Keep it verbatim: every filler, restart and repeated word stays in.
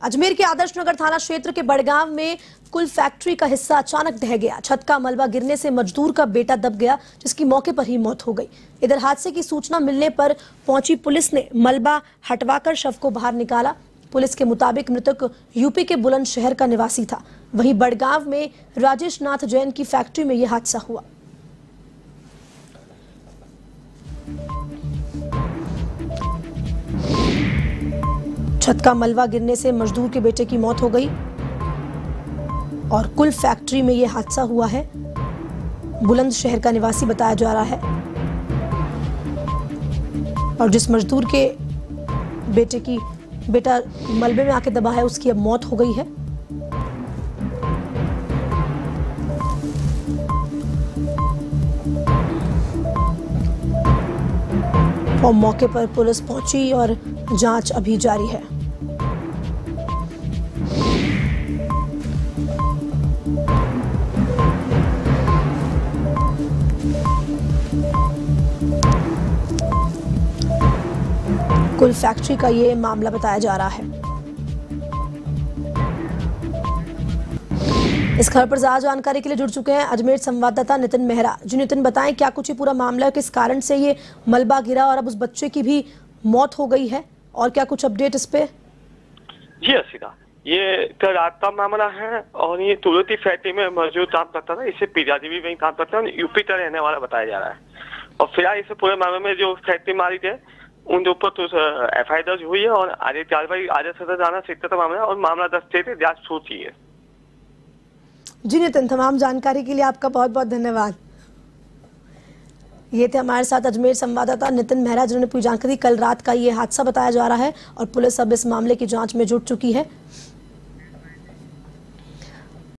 अजमेर के आदर्श नगर थाना क्षेत्र के बड़गांव में कुल फैक्ट्री का हिस्सा अचानक ढह गया। छत का मलबा गिरने से मजदूर का बेटा दब गया, जिसकी मौके पर ही मौत हो गई। इधर हादसे की सूचना मिलने पर पहुंची पुलिस ने मलबा हटवाकर शव को बाहर निकाला। पुलिस के मुताबिक मृतक यूपी के बुलंदशहर का निवासी था। वहीं बड़गांव में राजेश नाथ जैन की फैक्ट्री में यह हादसा हुआ। छत का मलबा गिरने से मजदूर के बेटे की मौत हो गई और कुल फैक्ट्री में यह हादसा हुआ है। बुलंदशहर का निवासी बताया जा रहा है और जिस मजदूर के बेटे की बेटा मलबे में आके दबा है, उसकी अब मौत हो गई है। और मौके पर पुलिस पहुंची और जांच अभी जारी है। कुल फैक्ट्री का ये मामला बताया जा रहा है। इस खबर पर ज्यादा जानकारी के लिए जुड़ चुके हैं अजमेर संवाददाता नितिन मेहरा। जी नितिन, बताएं क्या कुछ ये पूरा मामला है, किस कारण से ये मलबा गिरा और अब उस बच्चे की भी मौत हो गई है, और क्या कुछ अपडेट इस पे? जी अर्षिता, ये कल रात का मामला है और ये तुरंती फैक्ट्री में मौजूद काम करता था। इससे पिताजी भी वही काम करता है, यूपी का रहने वाला बताया जा रहा है। और फिलहाल इस पूरे मामले में जो फैक्ट्री मालिक है उनके ऊपर तो एफ आई आर दर्ज हुई है और आगे कार्रवाई आगे सदर थाना सीखता था मामला और मामला दर्ज थे जांच शुरू की है। जी नितिन, तमाम जानकारी के लिए आपका बहुत बहुत धन्यवाद। ये थे हमारे साथ अजमेर संवाददाता नितिन मेहरा, जिन्होंने पूरी जानकारी। कल रात का ये हादसा बताया जा रहा है और पुलिस अब इस मामले की जांच में जुट चुकी है।